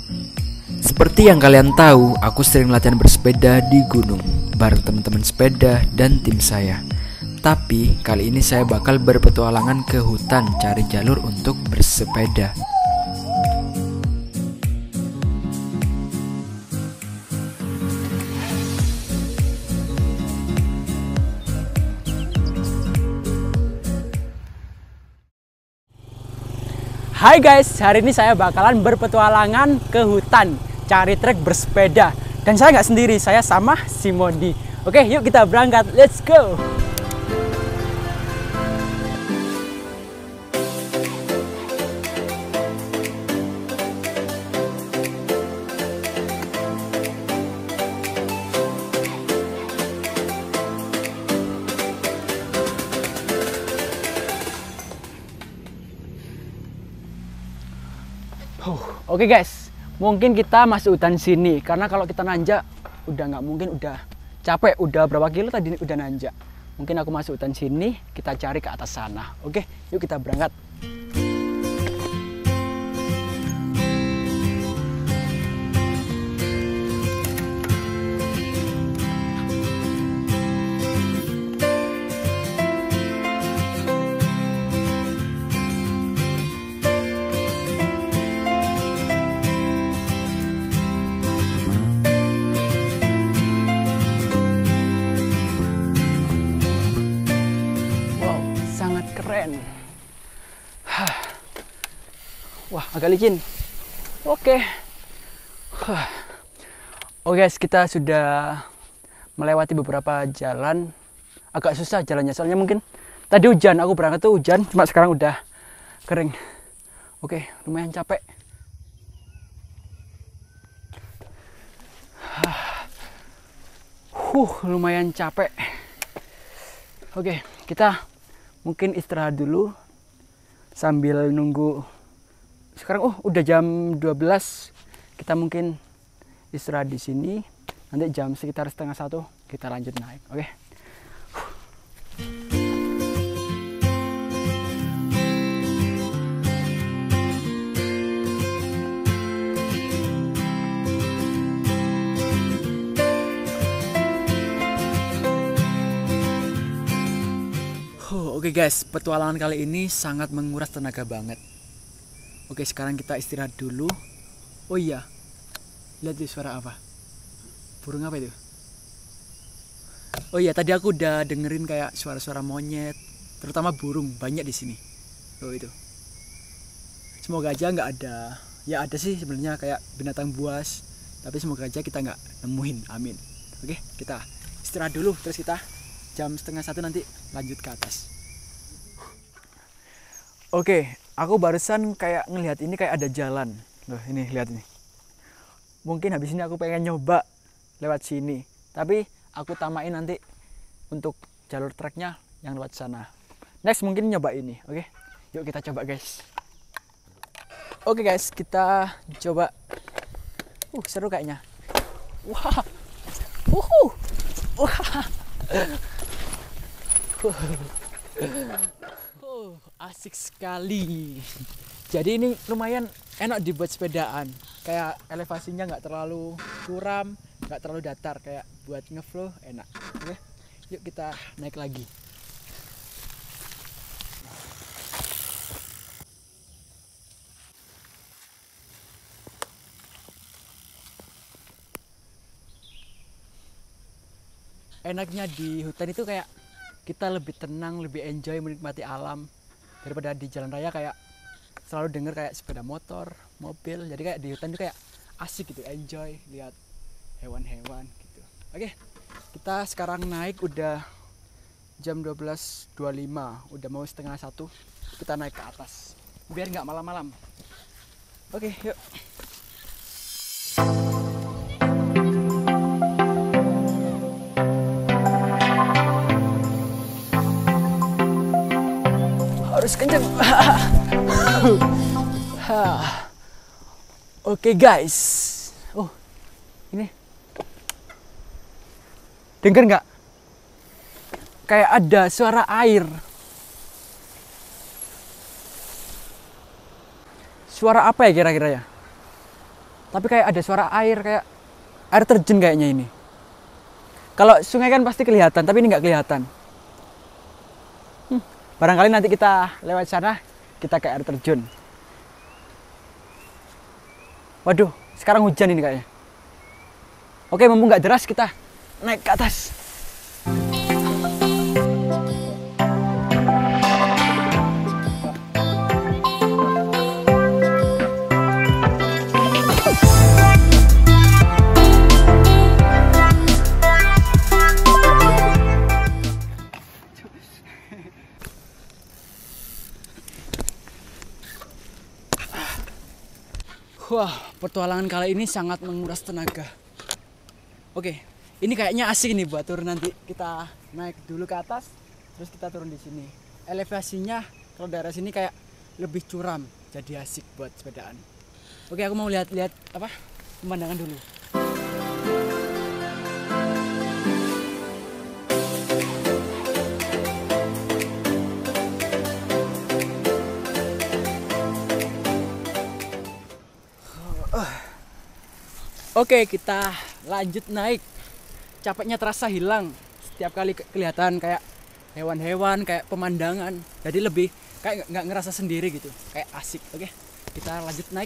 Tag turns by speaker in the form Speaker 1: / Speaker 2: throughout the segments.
Speaker 1: Seperti yang kalian tahu, aku sering latihan bersepeda di gunung bareng teman-teman sepeda dan tim saya. Tapi kali ini saya bakal berpetualangan ke hutan cari jalur untuk bersepeda.
Speaker 2: Hai guys, hari ini saya bakalan berpetualangan ke hutan cari trek bersepeda. Dan saya nggak sendiri, saya sama si Mondi. Oke, yuk kita berangkat, let's go. Oke guys, mungkin kita masuk hutan sini karena kalau kita nanjak udah nggak mungkin, udah capek, udah berapa kilo tadi udah nanjak. Mungkin aku masuk hutan sini, kita cari ke atas sana. Oke, yuk kita berangkat. Keren. Wah, agak licin. Oke. Oke guys, kita sudah melewati beberapa jalan. Agak susah jalannya, soalnya mungkin tadi hujan. Aku berangkat tuh hujan, cuma sekarang udah kering. Oke, lumayan capek. Lumayan capek. Oke, kita mungkin istirahat dulu sambil nunggu. Sekarang udah jam 12. Kita mungkin istirahat di sini. Nanti jam sekitar setengah 1 kita lanjut naik. Oke. Oke guys, petualangan kali ini sangat menguras tenaga banget. Oke, sekarang kita istirahat dulu. Oh iya, lihat tuh suara apa? Burung apa itu? Oh iya, tadi aku udah dengerin kayak suara-suara monyet, terutama burung, banyak di sini. Oh itu. Semoga aja nggak ada. Ya ada sih sebenarnya kayak binatang buas, tapi semoga aja kita nggak nemuin. Amin. Oke, kita istirahat dulu, terus kita jam setengah 1 nanti lanjut ke atas. Oke, aku barusan kayak ngelihat ini kayak ada jalan. Loh, ini lihat nih. Mungkin habis ini aku pengen nyoba lewat sini. Tapi aku tamain nanti untuk jalur treknya yang lewat sana. Next mungkin nyoba ini, oke? Yuk kita coba guys. Oke guys, kita coba. Seru kayaknya. Wah. Wah. Asik sekali. Jadi ini lumayan enak dibuat sepedaan. Kayak elevasinya nggak terlalu curam, nggak terlalu datar. Kayak buat ngeflow enak. Oke, yuk kita naik lagi. Enaknya di hutan itu kayak kita lebih tenang, lebih enjoy menikmati alam daripada di jalan raya kayak selalu denger kayak sepeda motor, mobil. Jadi kayak di hutan itu kayak asik gitu, enjoy lihat hewan-hewan gitu. Oke, kita sekarang naik udah jam 12.25, udah mau setengah 1. Kita naik ke atas biar nggak malam-malam. Oke, yuk. Harus kenceng. Oke guys. Ini denger nggak? Kayak ada suara air. Suara apa ya kira-kira ya? Tapi kayak ada suara air, kayak air terjun kayaknya ini. Kalau sungai kan pasti kelihatan, tapi ini nggak kelihatan. Barangkali nanti kita lewat sana, kita ke air terjun. Waduh, sekarang hujan ini kayaknya. Oke, mumpung nggak deras, kita naik ke atas. Wah, petualangan kali ini sangat menguras tenaga. Oke, ini kayaknya asik nih buat turun nanti. Kita naik dulu ke atas, terus kita turun di sini. Elevasinya kalau daerah sini kayak lebih curam, jadi asik buat sepedaan. Oke, aku mau lihat-lihat apa pemandangan dulu. Oke, kita lanjut naik. Capeknya terasa hilang. Setiap kali kelihatan kayak hewan-hewan, kayak pemandangan. Jadi lebih kayak nggak ngerasa sendiri gitu. Kayak asik. Oke, kita lanjut naik.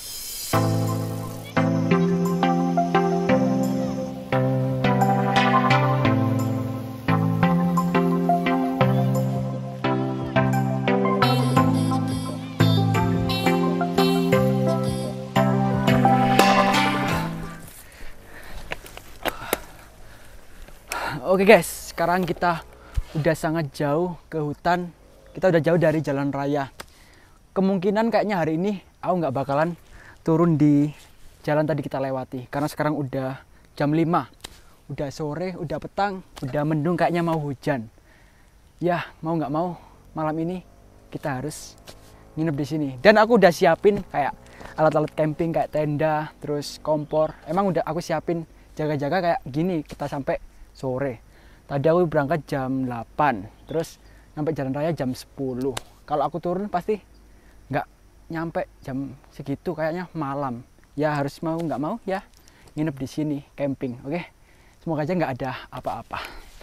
Speaker 2: Oke guys, sekarang kita udah sangat jauh ke hutan. Kita udah jauh dari jalan raya. Kemungkinan kayaknya hari ini aku nggak bakalan turun di jalan tadi kita lewati. Karena sekarang udah jam 5. Udah sore, udah petang, udah mendung, kayaknya mau hujan. Ya, mau nggak mau, malam ini kita harus nginep di sini. Dan aku udah siapin kayak alat-alat camping, kayak tenda, terus kompor. Emang udah aku siapin jaga-jaga kayak gini, kita sampai sore. Tadi aku berangkat jam 8, terus sampai jalan raya jam 10. Kalau aku turun pasti nggak nyampe jam segitu, kayaknya malam. Ya harus mau nggak mau ya nginep di sini, camping. Oke, semoga aja nggak ada apa-apa.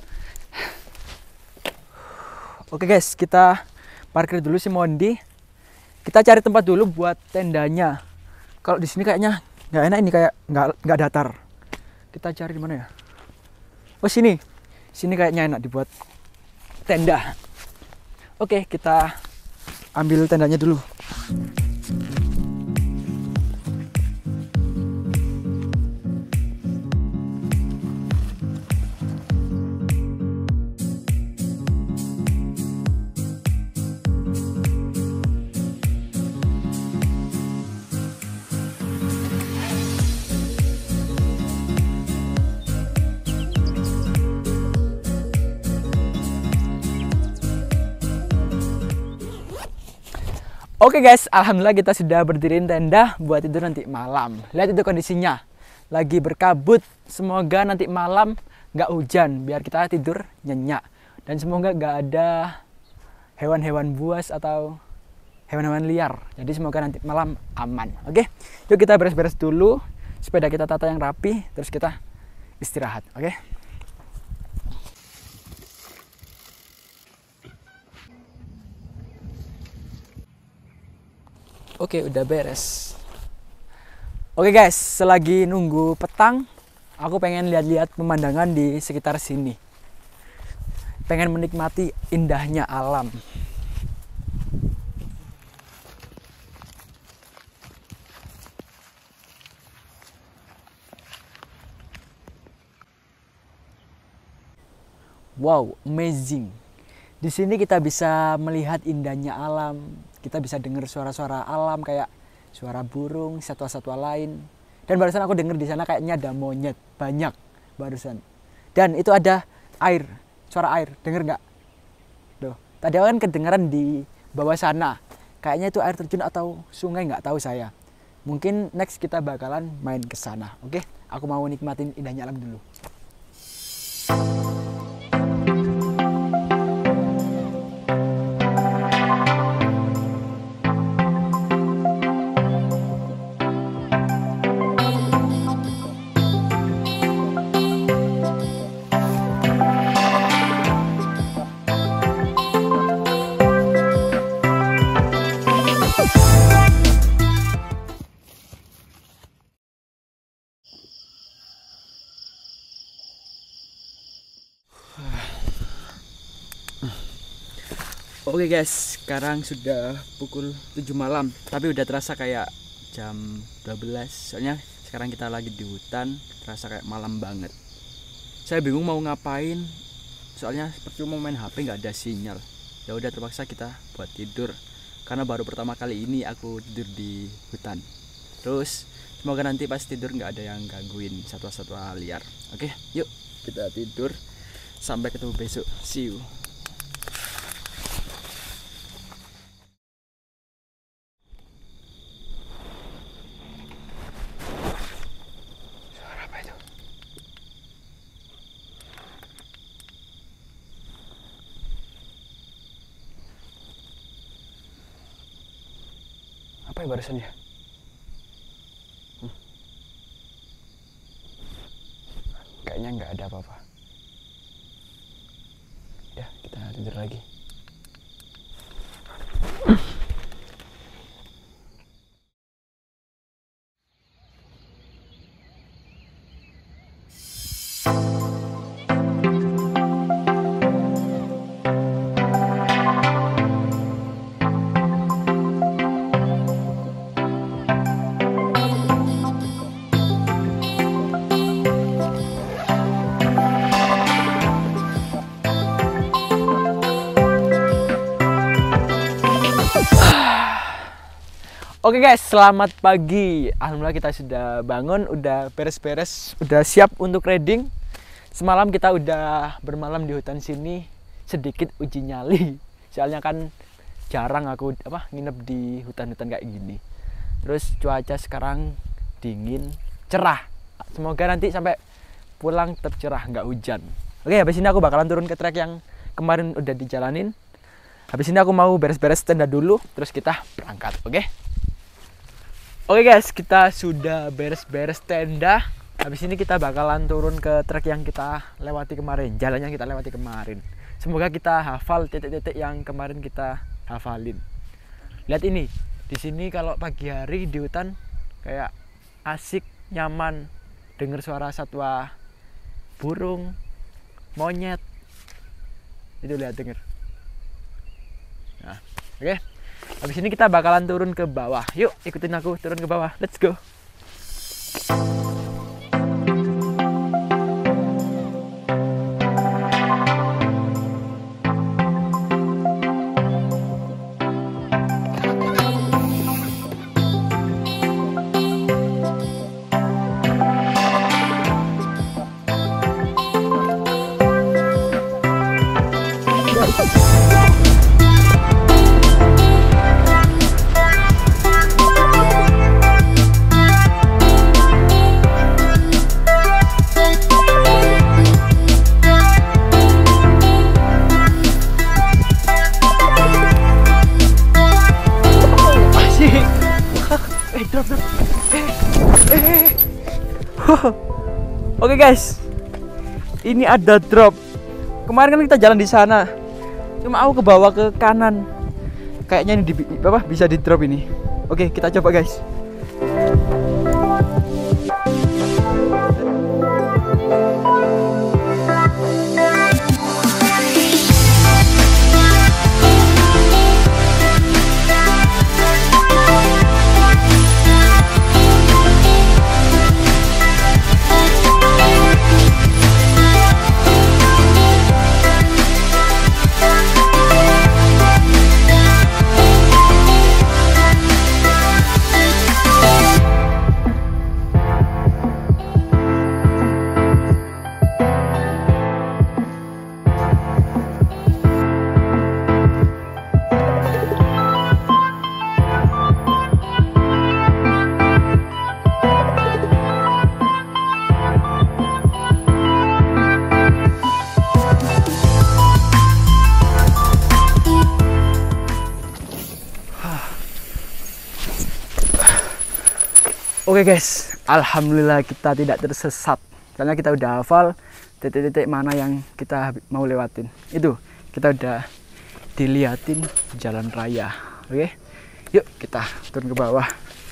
Speaker 2: Oke guys, kita parkir dulu si Mondi. Kita cari tempat dulu buat tendanya. Kalau di sini kayaknya nggak enak, ini kayak nggak datar. Kita cari di mana ya? Oh sini kayaknya enak dibuat tenda. Oke, kita ambil tendanya dulu. Oke guys, alhamdulillah kita sudah berdiriin tenda buat tidur nanti malam. Lihat itu kondisinya, lagi berkabut. Semoga nanti malam nggak hujan, biar kita tidur nyenyak. Dan semoga nggak ada hewan-hewan buas atau hewan-hewan liar. Jadi semoga nanti malam aman. Oke, yuk kita beres-beres dulu. Sepeda kita tata yang rapi, terus kita istirahat. Oke. Oke, udah beres. Oke guys, selagi nunggu petang, aku pengen lihat-lihat pemandangan di sekitar sini. Pengen menikmati indahnya alam. Wow, amazing. Di sini kita bisa melihat indahnya alam. Kita bisa dengar suara-suara alam kayak suara burung, satwa-satwa lain. Dan barusan aku dengar di sana kayaknya ada monyet banyak barusan. Dan itu ada air, suara air. Dengar nggak? Tuh, tadi kan kedengaran di bawah sana. Kayaknya itu air terjun atau sungai, nggak tahu saya. Mungkin next kita bakalan main ke sana. Oke, aku mau nikmatin indahnya alam dulu. Oke guys, sekarang sudah pukul 7 malam, tapi udah terasa kayak jam 12. Soalnya sekarang kita lagi di hutan, terasa kayak malam banget. Saya bingung mau ngapain, soalnya percuma main HP nggak ada sinyal. Ya udah terpaksa kita buat tidur, karena baru pertama kali ini aku tidur di hutan. Terus semoga nanti pas tidur nggak ada yang gangguin satwa-satwa liar. Oke, yuk kita tidur. Sampai ketemu besok. See you. Suara apa itu? Apa ya barusan ya? Kayaknya nggak ada apa-apa. Ya, kita tidur lagi. Oke guys, selamat pagi. Alhamdulillah kita sudah bangun, udah beres-beres, udah siap untuk reading. Semalam kita udah bermalam di hutan sini, sedikit uji nyali. Soalnya kan jarang aku nginep di hutan-hutan kayak gini. Terus cuaca sekarang dingin, cerah. Semoga nanti sampai pulang tetap cerah, nggak hujan. Oke, habis ini aku bakalan turun ke trek yang kemarin udah dijalanin. Habis ini aku mau beres-beres tenda dulu, terus kita berangkat, oke? Oke guys, kita sudah beres-beres tenda. Habis ini kita bakalan turun ke trek yang kita lewati kemarin, jalan yang kita lewati kemarin. Semoga kita hafal titik-titik yang kemarin kita hafalin. Lihat ini, di sini kalau pagi hari di hutan kayak asik, nyaman, dengar suara satwa, burung, monyet. Itu lihat denger. Nah, oke. Habis ini kita bakalan turun ke bawah. Yuk, ikutin aku turun ke bawah. Let's go. Oke guys, ini ada drop. Kemarin kan kita jalan di sana, cuma aku ke bawah ke kanan. Kayaknya ini bisa di drop ini. Oke, kita coba guys. Oke guys, alhamdulillah kita tidak tersesat. Karena kita udah hafal titik-titik mana yang kita mau lewatin. Itu kita udah diliatin jalan raya. Oke, yuk kita turun ke bawah.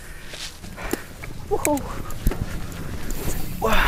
Speaker 2: Wah,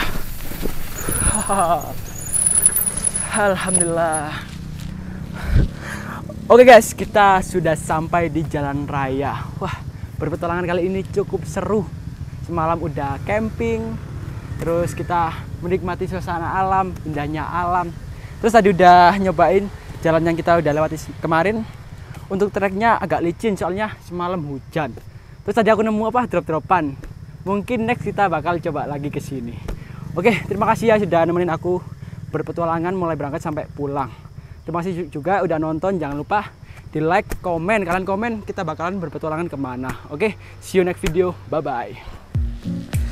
Speaker 2: alhamdulillah. Oke guys, kita sudah sampai di jalan raya. Wah, berpetualangan kali ini cukup seru. Semalam udah camping, terus kita menikmati suasana alam, indahnya alam. Terus tadi udah nyobain jalan yang kita udah lewati kemarin. Untuk treknya agak licin soalnya semalam hujan. Terus tadi aku nemu apa? Drop-dropan. Mungkin next kita bakal coba lagi ke sini. Oke, terima kasih ya sudah nemenin aku berpetualangan mulai berangkat sampai pulang. Terima kasih juga udah nonton. Jangan lupa di like, komen. Kalian komen kita bakalan berpetualangan kemana. Oke, see you next video. Bye-bye.